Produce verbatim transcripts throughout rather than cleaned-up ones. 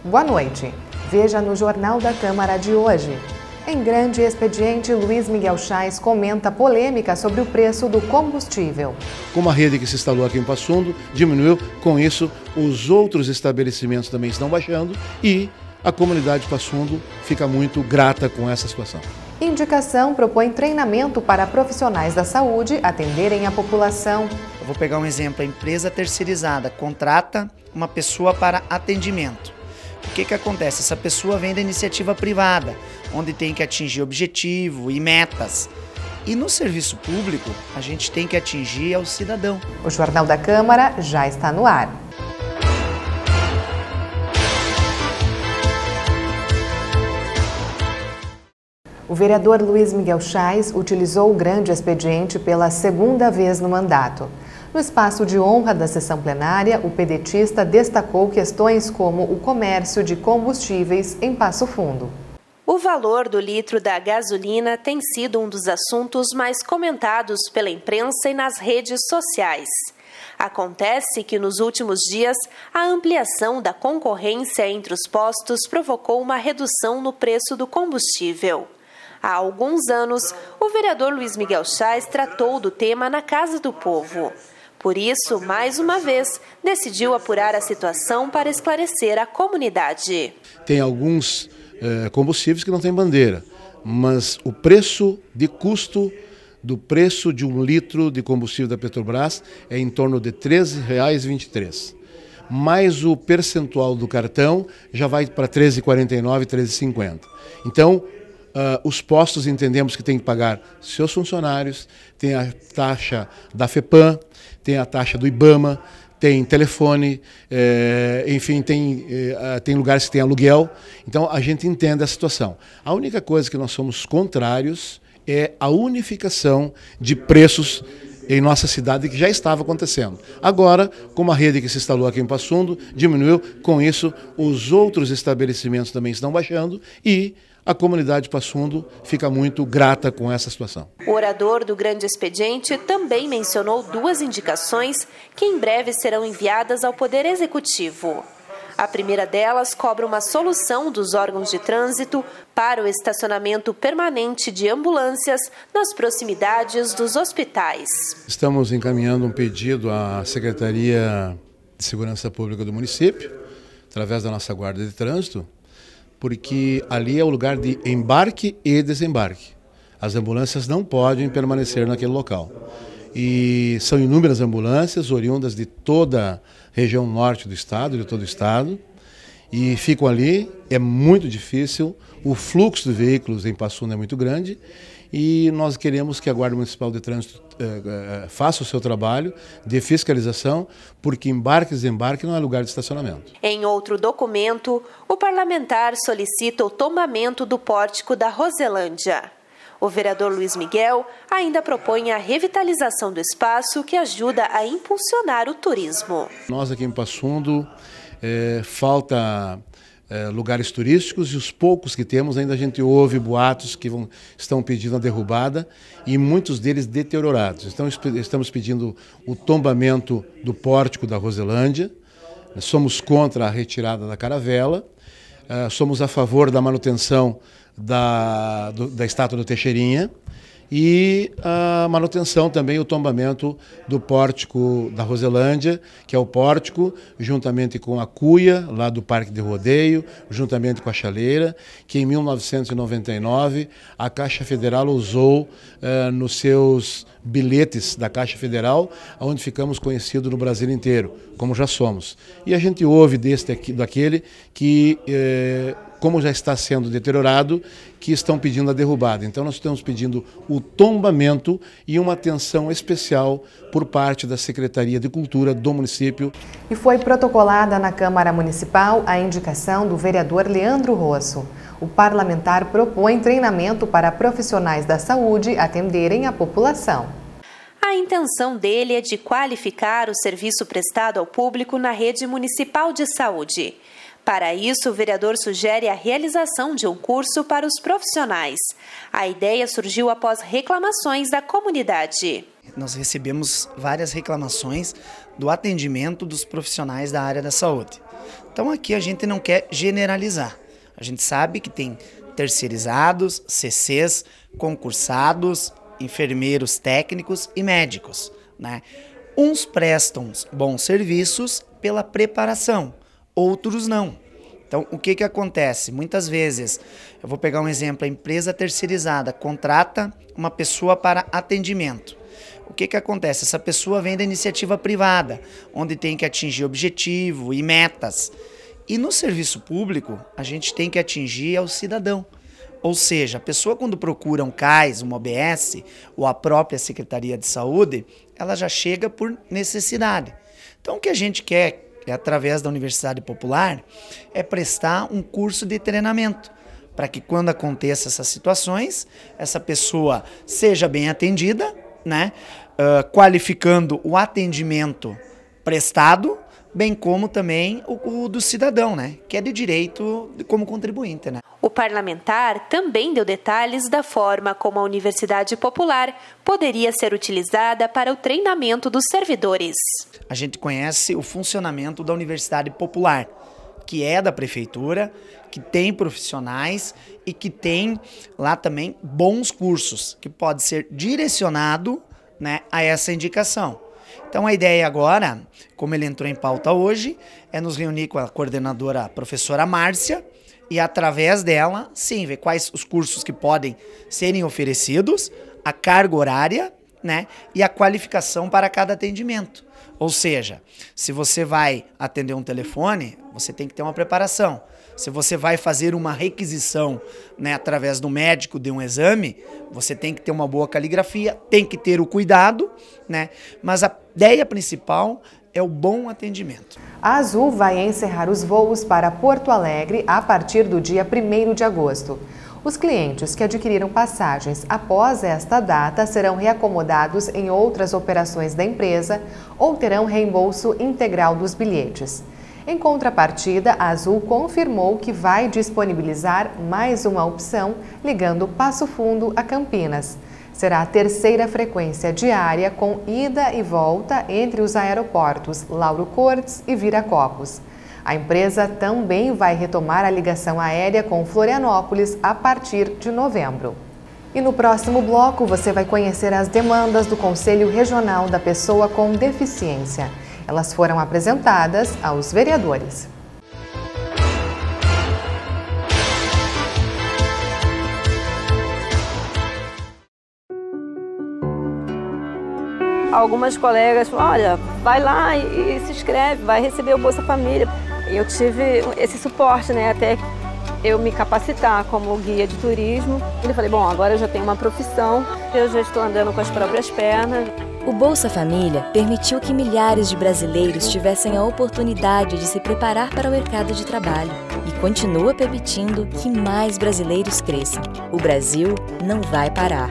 Boa noite. Veja no Jornal da Câmara de hoje. Em grande expediente, Luiz Miguel Chais comenta polêmica sobre o preço do combustível. Como a rede que se instalou aqui em Passo Fundo diminuiu, com isso os outros estabelecimentos também estão baixando e a comunidade de Passo Fundo fica muito grata com essa situação. Indicação propõe treinamento para profissionais da saúde atenderem a população. Eu vou pegar um exemplo, a empresa terceirizada contrata uma pessoa para atendimento. O que que acontece? Essa pessoa vem da iniciativa privada, onde tem que atingir objetivo e metas. E no serviço público, a gente tem que atingir ao cidadão. O Jornal da Câmara já está no ar. O vereador Luiz Miguel Chais utilizou o grande expediente pela segunda vez no mandato. No espaço de honra da sessão plenária, o pedetista destacou questões como o comércio de combustíveis em Passo Fundo. O valor do litro da gasolina tem sido um dos assuntos mais comentados pela imprensa e nas redes sociais. Acontece que nos últimos dias, a ampliação da concorrência entre os postos provocou uma redução no preço do combustível. Há alguns anos, o vereador Luiz Miguel Chais tratou do tema na Casa do Povo. Por isso, mais uma vez, decidiu apurar a situação para esclarecer a comunidade. Tem alguns eh, combustíveis que não têm bandeira, mas o preço de custo do preço de um litro de combustível da Petrobras é em torno de treze reais e vinte e três centavos. Mais o percentual do cartão já vai para treze reais e quarenta e nove centavos, treze reais e cinquenta centavos. Então, Uh, os postos entendemos que tem que pagar seus funcionários, tem a taxa da FEPAM, tem a taxa do IBAMA, tem telefone, eh, enfim, tem, eh, tem lugares que tem aluguel. Então a gente entende a situação. A única coisa que nós somos contrários é a unificação de preços em nossa cidade, que já estava acontecendo. Agora, como a rede que se instalou aqui em Passo Fundo diminuiu, com isso os outros estabelecimentos também estão baixando e a comunidade de Passo Fundo fica muito grata com essa situação. O orador do grande expediente também mencionou duas indicações que em breve serão enviadas ao Poder Executivo. A primeira delas cobra uma solução dos órgãos de trânsito para o estacionamento permanente de ambulâncias nas proximidades dos hospitais. Estamos encaminhando um pedido à Secretaria de Segurança Pública do município, através da nossa Guarda de Trânsito, porque ali é o lugar de embarque e desembarque. As ambulâncias não podem permanecer naquele local. E são inúmeras ambulâncias oriundas de toda a região norte do estado, de todo o estado, e ficam ali, é muito difícil, o fluxo de veículos em Passo Fundo é muito grande, e nós queremos que a Guarda Municipal de Trânsito eh, eh, faça o seu trabalho de fiscalização, porque embarque e desembarque não é lugar de estacionamento. Em outro documento, o parlamentar solicita o tombamento do pórtico da Roselândia. O vereador Luiz Miguel ainda propõe a revitalização do espaço, que ajuda a impulsionar o turismo. Nós aqui em Passo Fundo, eh, falta É, lugares turísticos, e os poucos que temos ainda a gente ouve boatos que vão, estão pedindo a derrubada e muitos deles deteriorados. Então estamos pedindo o tombamento do pórtico da Roselândia, somos contra a retirada da caravela, é, somos a favor da manutenção da, do, da estátua do Teixeirinha e a manutenção também, o tombamento do pórtico da Roselândia, que é o pórtico, juntamente com a cuia, lá do Parque de Rodeio, juntamente com a chaleira, que em mil novecentos e noventa e nove a Caixa Federal usou uh, nos seus bilhetes da Caixa Federal, onde ficamos conhecidos no Brasil inteiro, como já somos. E a gente ouve deste aqui, daquele que, eh, como já está sendo deteriorado, que estão pedindo a derrubada. Então nós estamos pedindo o tombamento e uma atenção especial por parte da Secretaria de Cultura do município. E foi protocolada na Câmara Municipal a indicação do vereador Leandro Rosso. O parlamentar propõe treinamento para profissionais da saúde atenderem a população. A intenção dele é de qualificar o serviço prestado ao público na rede municipal de saúde. Para isso, o vereador sugere a realização de um curso para os profissionais. A ideia surgiu após reclamações da comunidade. Nós recebemos várias reclamações do atendimento dos profissionais da área da saúde. Então aqui a gente não quer generalizar. A gente sabe que tem terceirizados, C Cs, concursados, enfermeiros técnicos e médicos, né? Uns prestam bons serviços pela preparação, outros não. Então, o que que acontece? Muitas vezes, eu vou pegar um exemplo, a empresa terceirizada contrata uma pessoa para atendimento. O que que acontece? Essa pessoa vem da iniciativa privada, onde tem que atingir objetivo e metas. E no serviço público, a gente tem que atingir ao cidadão. Ou seja, a pessoa quando procura um C A I S, uma O B S ou a própria Secretaria de Saúde, ela já chega por necessidade. Então, o que a gente quer, é, através da Universidade Popular, é prestar um curso de treinamento, para que quando aconteçam essas situações, essa pessoa seja bem atendida, né, uh, qualificando o atendimento prestado, bem como também o, o do cidadão, né, que é de direito como contribuinte, né. O parlamentar também deu detalhes da forma como a Universidade Popular poderia ser utilizada para o treinamento dos servidores. A gente conhece o funcionamento da Universidade Popular, que é da prefeitura, que tem profissionais e que tem lá também bons cursos, que pode ser direcionado, né, a essa indicação. Então a ideia agora, como ele entrou em pauta hoje, é nos reunir com a coordenadora a professora Márcia e através dela, sim, ver quais os cursos que podem serem oferecidos, a carga horária, né, e a qualificação para cada atendimento. Ou seja, se você vai atender um telefone, você tem que ter uma preparação. Se você vai fazer uma requisição, né, através do médico de um exame, você tem que ter uma boa caligrafia, tem que ter o cuidado, né? Mas a ideia principal é o bom atendimento. A Azul vai encerrar os voos para Porto Alegre a partir do dia primeiro de agosto. Os clientes que adquiriram passagens após esta data serão reacomodados em outras operações da empresa ou terão reembolso integral dos bilhetes. Em contrapartida, a Azul confirmou que vai disponibilizar mais uma opção ligando Passo Fundo a Campinas. Será a terceira frequência diária com ida e volta entre os aeroportos Lauro Cortes e Viracopos. A empresa também vai retomar a ligação aérea com Florianópolis a partir de novembro. E no próximo bloco você vai conhecer as demandas do Conselho Regional da Pessoa com Deficiência. Elas foram apresentadas aos vereadores. Algumas colegas falaram, olha, vai lá e, e se inscreve, vai receber o Bolsa Família. Eu tive esse suporte, né, até eu me capacitar como guia de turismo. Eu falei, bom, agora eu já tenho uma profissão, eu já estou andando com as próprias pernas. O Bolsa Família permitiu que milhares de brasileiros tivessem a oportunidade de se preparar para o mercado de trabalho e continua permitindo que mais brasileiros cresçam. O Brasil não vai parar.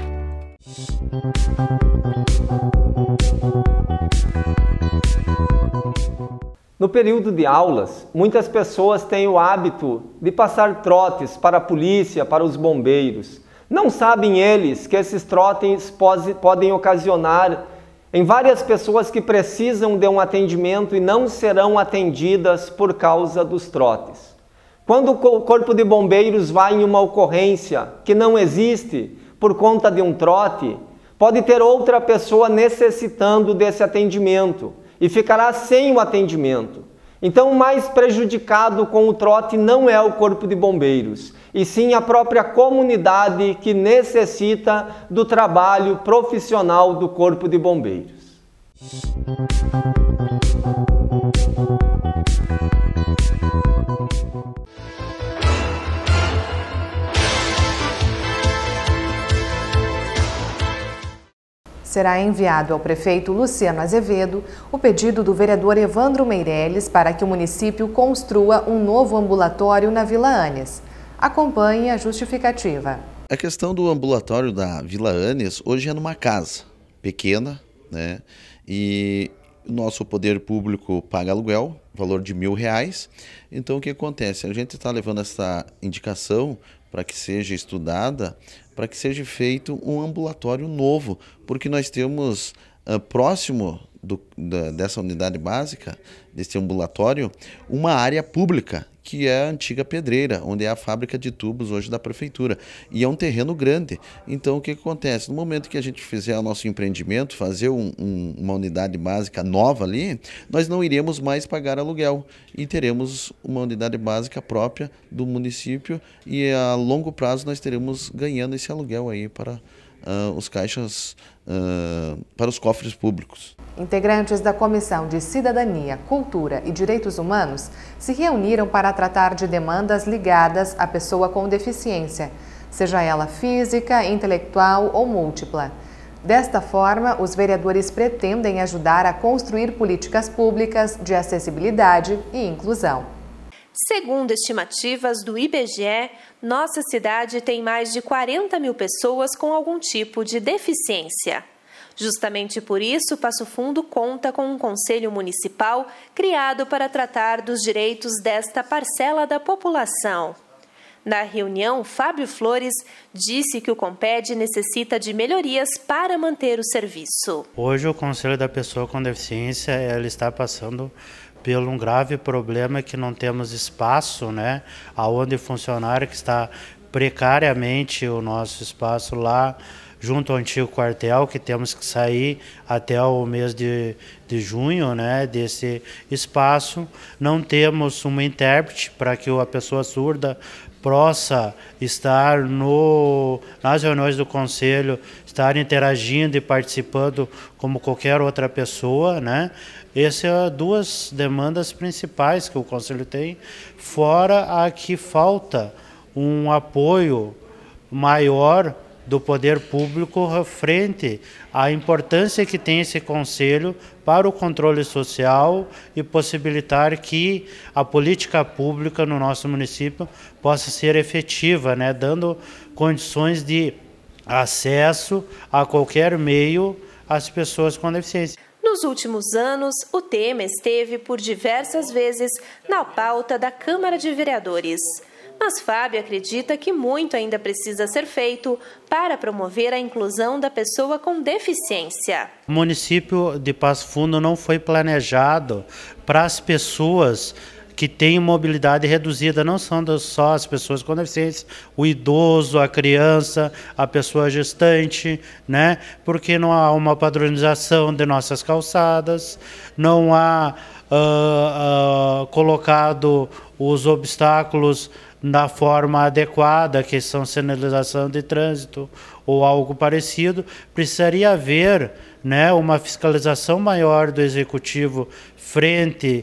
No período de aulas, muitas pessoas têm o hábito de passar trotes para a polícia, para os bombeiros. Não sabem eles que esses trotes podem ocasionar em várias pessoas que precisam de um atendimento e não serão atendidas por causa dos trotes. Quando o Corpo de Bombeiros vai em uma ocorrência que não existe por conta de um trote, pode ter outra pessoa necessitando desse atendimento e ficará sem o atendimento. Então, o mais prejudicado com o trote não é o Corpo de Bombeiros, e sim a própria comunidade que necessita do trabalho profissional do Corpo de Bombeiros. Será enviado ao prefeito Luciano Azevedo o pedido do vereador Evandro Meirelles para que o município construa um novo ambulatório na Vila Anes. Acompanhe a justificativa. A questão do ambulatório da Vila Anes hoje é numa casa pequena, né? E o nosso poder público paga aluguel, valor de mil reais. Então o que acontece? A gente está levando essa indicação para que seja estudada, para que seja feito um ambulatório novo, porque nós temos uh, próximo do, da, dessa unidade básica, desse ambulatório, uma área pública, que é a antiga pedreira, onde é a fábrica de tubos hoje da prefeitura. E é um terreno grande. Então, o que acontece? No momento que a gente fizer o nosso empreendimento, fazer um, um, uma unidade básica nova ali, nós não iremos mais pagar aluguel e teremos uma unidade básica própria do município e a longo prazo nós teremos ganhando esse aluguel aí para uh, os caixas, uh, para os cofres públicos. Integrantes da Comissão de Cidadania, Cultura e Direitos Humanos se reuniram para tratar de demandas ligadas à pessoa com deficiência, seja ela física, intelectual ou múltipla. Desta forma, os vereadores pretendem ajudar a construir políticas públicas de acessibilidade e inclusão. Segundo estimativas do I B G E, nossa cidade tem mais de quarenta mil pessoas com algum tipo de deficiência. Justamente por isso, Passo Fundo conta com um conselho municipal criado para tratar dos direitos desta parcela da população. Na reunião, Fábio Flores disse que o Comped necessita de melhorias para manter o serviço. Hoje o Conselho da Pessoa com Deficiência ela está passando por um grave problema que não temos espaço, né, aonde funcionar, que está precariamente o nosso espaço lá, junto ao antigo quartel, que temos que sair até o mês de, de junho, né, desse espaço. Não temos uma intérprete para que a pessoa surda possa estar no, nas reuniões do Conselho, estar interagindo e participando como qualquer outra pessoa, né? Essas são duas demandas principais que o Conselho tem, fora a que falta um apoio maior do poder público frente à importância que tem esse conselho para o controle social e possibilitar que a política pública no nosso município possa ser efetiva, né, dando condições de acesso a qualquer meio às pessoas com deficiência. Nos últimos anos, o tema esteve por diversas vezes na pauta da Câmara de Vereadores. Mas Fábio acredita que muito ainda precisa ser feito para promover a inclusão da pessoa com deficiência. O município de Passo Fundo não foi planejado para as pessoas que têm mobilidade reduzida, não são só as pessoas com deficiência, o idoso, a criança, a pessoa gestante, né? Porque não há uma padronização de nossas calçadas, não há uh, uh, colocado os obstáculos da forma adequada, que são sinalização de trânsito ou algo parecido. Precisaria haver, né, uma fiscalização maior do Executivo frente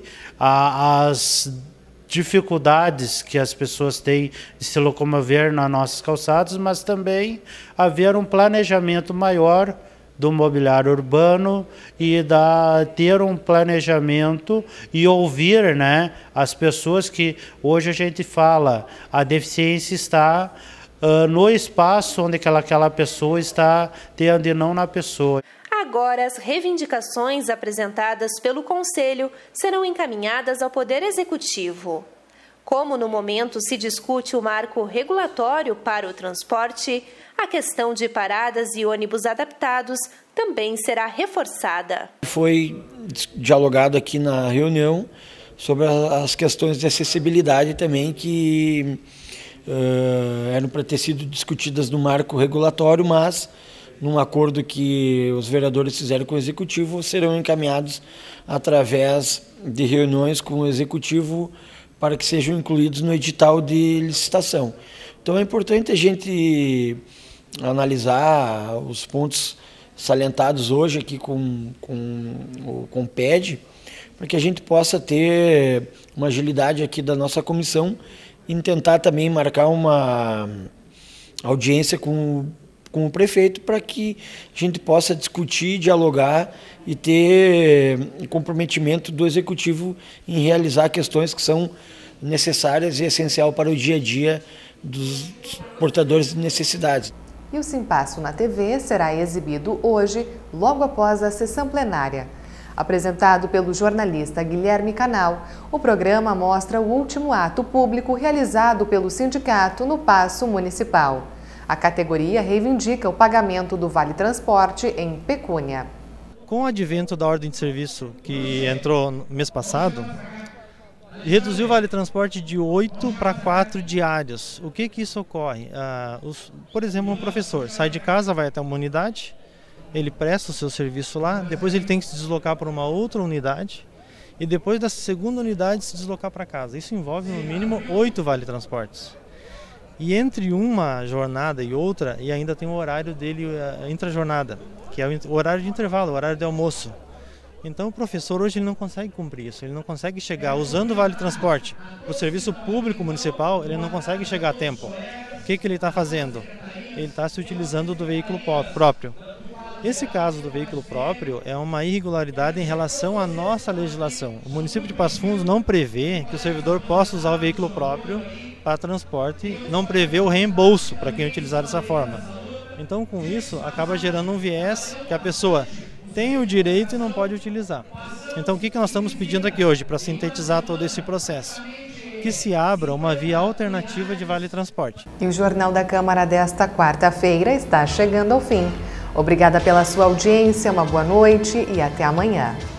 às dificuldades que as pessoas têm de se locomover nas nossas calçadas, mas também haver um planejamento maior do mobiliário urbano e da, ter um planejamento e ouvir, né, as pessoas que hoje a gente fala, a deficiência está uh, no espaço onde aquela, aquela pessoa está tendo e não na pessoa. Agora, as reivindicações apresentadas pelo Conselho serão encaminhadas ao Poder Executivo. Como no momento se discute o marco regulatório para o transporte, a questão de paradas e ônibus adaptados também será reforçada. Foi dialogado aqui na reunião sobre as questões de acessibilidade também que uh, eram para ter sido discutidas no marco regulatório, mas num acordo que os vereadores fizeram com o Executivo, serão encaminhados através de reuniões com o Executivo para que sejam incluídos no edital de licitação. Então é importante a gente analisar os pontos salientados hoje aqui com, com o Comped, para que a gente possa ter uma agilidade aqui da nossa comissão e tentar também marcar uma audiência com, com o prefeito para que a gente possa discutir, dialogar e ter comprometimento do Executivo em realizar questões que são necessárias e essenciais para o dia a dia dos portadores de necessidades. E o Simpasso na T V será exibido hoje, logo após a sessão plenária. Apresentado pelo jornalista Guilherme Canal, o programa mostra o último ato público realizado pelo sindicato no Paço Municipal. A categoria reivindica o pagamento do Vale Transporte em pecúnia. Com o advento da ordem de serviço que entrou no mês passado, reduziu o Vale Transporte de oito para quatro diários. O que que isso ocorre? Ah, os, por exemplo, um professor sai de casa, vai até uma unidade, ele presta o seu serviço lá, depois ele tem que se deslocar para uma outra unidade e depois da segunda unidade se deslocar para casa. Isso envolve no mínimo oito Vale Transportes. E entre uma jornada e outra, e ainda tem o horário dele, a intra-jornada, que é o horário de intervalo, o horário de almoço. Então o professor hoje ele não consegue cumprir isso, ele não consegue chegar usando o Vale Transporte. O serviço público municipal, ele não consegue chegar a tempo. O que que ele está fazendo? Ele está se utilizando do veículo próprio. Esse caso do veículo próprio é uma irregularidade em relação à nossa legislação. O município de Passo Fundo não prevê que o servidor possa usar o veículo próprio para transporte, não prevê o reembolso para quem utilizar dessa forma. Então, com isso, acaba gerando um viés que a pessoa tem o direito e não pode utilizar. Então, o que que nós estamos pedindo aqui hoje para sintetizar todo esse processo? Que se abra uma via alternativa de Vale Transporte. E o Jornal da Câmara desta quarta-feira está chegando ao fim. Obrigada pela sua audiência, uma boa noite e até amanhã.